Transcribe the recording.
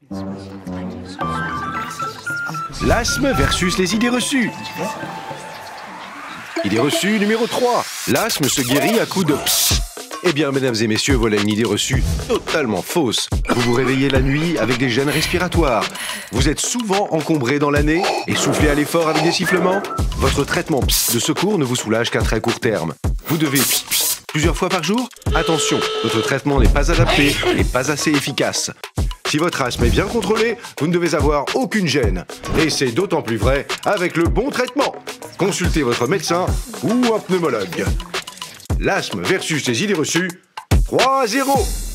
L'asthme versus les idées reçues. Idée reçue numéro 3. L'asthme se guérit à coups de psst. Eh bien, mesdames et messieurs, voilà une idée reçue totalement fausse. Vous vous réveillez la nuit avec des gènes respiratoires. Vous êtes souvent encombré dans l'année et soufflé à l'effort avec des sifflements. Votre traitement psst de secours ne vous soulage qu'à très court terme. Vous devez psst, psst plusieurs fois par jour. Attention, votre traitement n'est pas adapté et pas assez efficace. Si votre asthme est bien contrôlé, vous ne devez avoir aucune gêne. Et c'est d'autant plus vrai avec le bon traitement. Consultez votre médecin ou un pneumologue. L'asthme versus les idées reçues, 3-0.